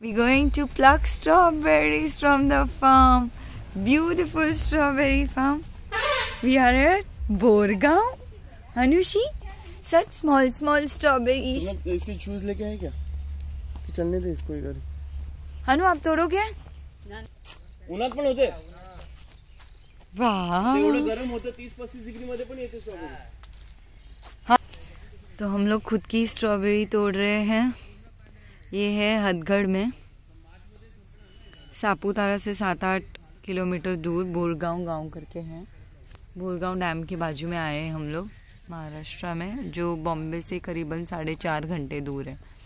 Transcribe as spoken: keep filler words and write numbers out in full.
We're going to pluck strawberries from the farm. Beautiful strawberry farm. We are at Borgaon. Anushi, such small small strawberries. इसके shoes लेके आए क्या? कि चलने दे इसको इधर. हनु आप तोड़ोगे? उन्हात पण होते. वाह. एवढं गरम होतं तीस पस्तीस डिग्री मध्ये पण येते स्ट्रॉबेरी. तो हम लोग खुद की स्ट्रॉबेरी तोड़ रहे हैं. ये है हथगढ़ में. सापुतारा से सात आठ किलोमीटर दूर बोरगांव गांव करके हैं. बोरगांव डैम के बाजू में आए हैं हम लोग महाराष्ट्र में, जो बॉम्बे से करीबन साढ़े चार घंटे दूर है.